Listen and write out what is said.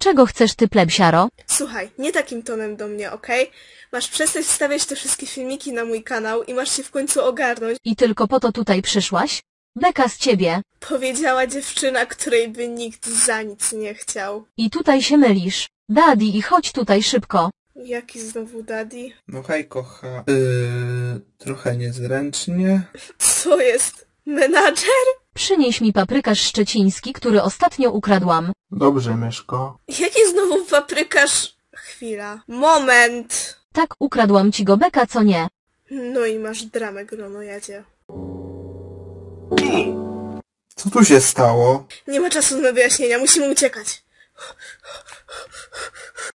Czego chcesz ty, plebsiaro? Słuchaj, nie takim tonem do mnie, okej? Masz przestać wstawiać te wszystkie filmiki na mój kanał i masz się w końcu ogarnąć. I tylko po to tutaj przyszłaś? Beka z ciebie. Powiedziała dziewczyna, której by nikt za nic nie chciał. I tutaj się mylisz. Daddy, i chodź tutaj szybko. Jaki znowu daddy? No hej, kocha. Trochę niezręcznie. Co jest? Menadżer? Przynieś mi paprykarz szczeciński, który ostatnio ukradłam. Dobrze, myszko. Jaki znowu paprykarz? Chwila. Moment! Tak, ukradłam ci go, Beka, co nie? No i masz dramę, gronojadzie. Co tu się stało? Nie ma czasu na wyjaśnienia, musimy uciekać.